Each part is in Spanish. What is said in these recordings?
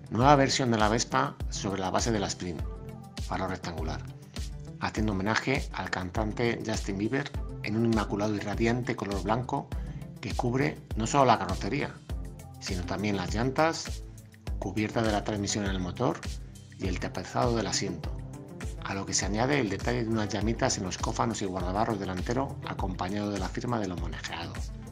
Nueva versión de la Vespa sobre la base de la Sprint, faro rectangular, haciendo homenaje al cantante Justin Bieber en un inmaculado y radiante color blanco que cubre no solo la carrocería, sino también las llantas, cubierta de la transmisión en el motor y el tapizado del asiento, a lo que se añade el detalle de unas llamitas en los cófanos y guardabarros delantero acompañado de la firma del homenajeado.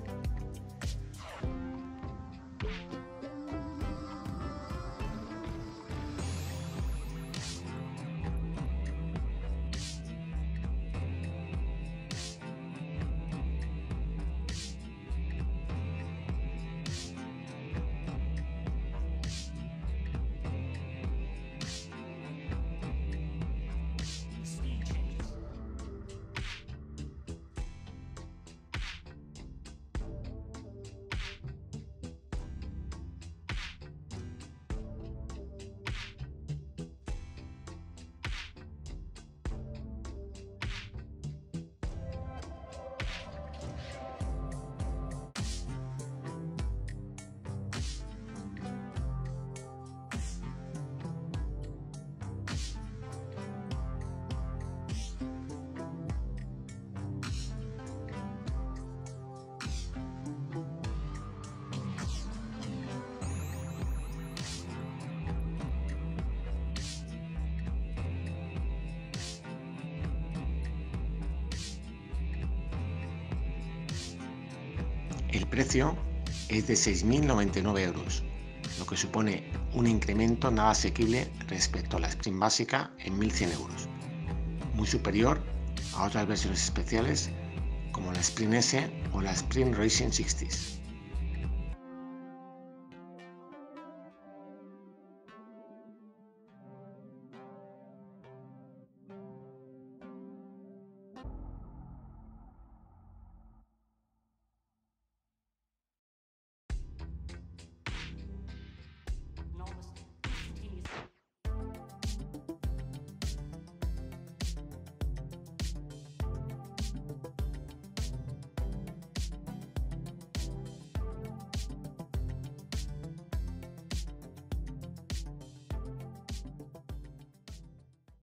El precio es de 6.099 euros, lo que supone un incremento nada asequible respecto a la Sprint básica en 1.100 euros, muy superior a otras versiones especiales como la Sprint S o la Sprint Racing 60s.